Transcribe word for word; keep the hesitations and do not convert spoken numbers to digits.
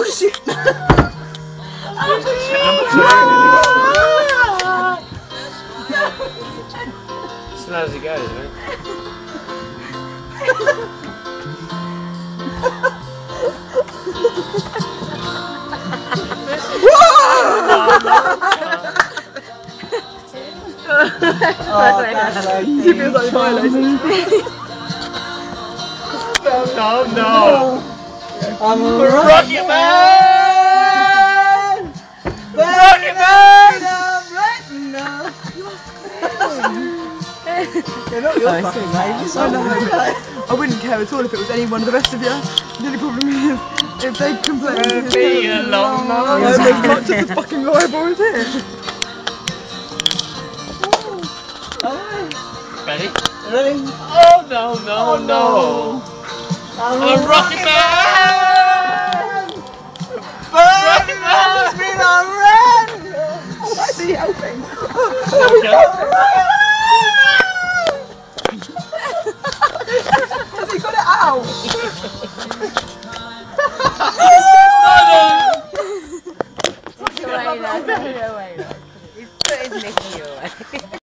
shit! Slow as it goes, right? Oh, that's like he feels like violated. No, no! I'm a Rocket Man! Rocket Man! They're not your fucking mates. I know. I wouldn't care at all if it was any one of the rest of you. The only problem is if they complain. It'll be a long night. I'm as much as the fucking liable as it. Ready? Ready? Oh no, no, Oh, no! I'm I'm a Rocket Man! Rocket Man has been on run! Why is he helping? Has he got it out? Take it away, lad. Take it away, lad. He's put his Nicky away.